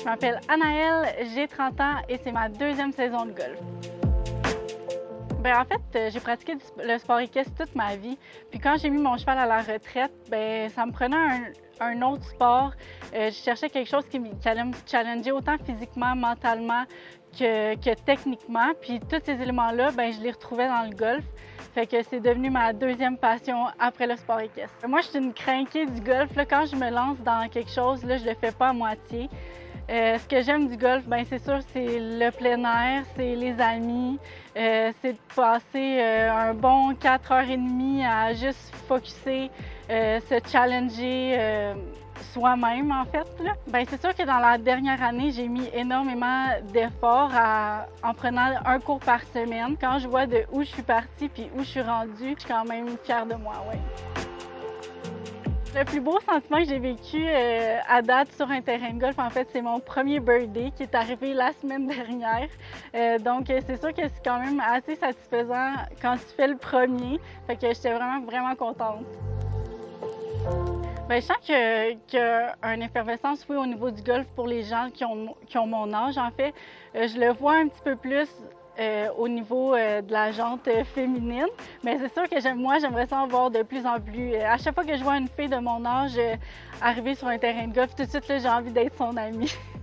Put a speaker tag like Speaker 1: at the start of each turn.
Speaker 1: Je m'appelle Anaëlle, j'ai 30 ans et c'est ma deuxième saison de golf. En fait, j'ai pratiqué le sport équestre toute ma vie. Puis quand j'ai mis mon cheval à la retraite, ça me prenait un autre sport. Je cherchais quelque chose qui allait me challenger autant physiquement, mentalement que techniquement. Puis tous ces éléments-là, je les retrouvais dans le golf. Fait que c'est devenu ma deuxième passion après le sport équestre. Moi, je suis une crinquée du golf. Là, quand je me lance dans quelque chose, là, je le fais pas à moitié. Ce que j'aime du golf, c'est sûr, c'est le plein air, c'est les amis, c'est de passer un bon 4h30 à juste focusser, se challenger soi-même, en fait. C'est sûr que dans la dernière année, j'ai mis énormément d'efforts en prenant un cours par semaine. Quand je vois de où je suis partie puis où je suis rendue, je suis quand même fière de moi, ouais. Le plus beau sentiment que j'ai vécu à date sur un terrain de golf, en fait, c'est mon premier birdie qui est arrivé la semaine dernière. Donc, c'est sûr que c'est quand même assez satisfaisant quand tu fais le premier. Fait que j'étais vraiment contente. Je sens qu'il y a une effervescence, oui, au niveau du golf pour les gens qui ont mon âge, en fait. Je le vois un petit peu plus au niveau de la jante féminine. Mais c'est sûr que moi, j'aimerais ça en voir de plus en plus. À chaque fois que je vois une fille de mon âge arriver sur un terrain de golf, tout de suite, j'ai envie d'être son amie.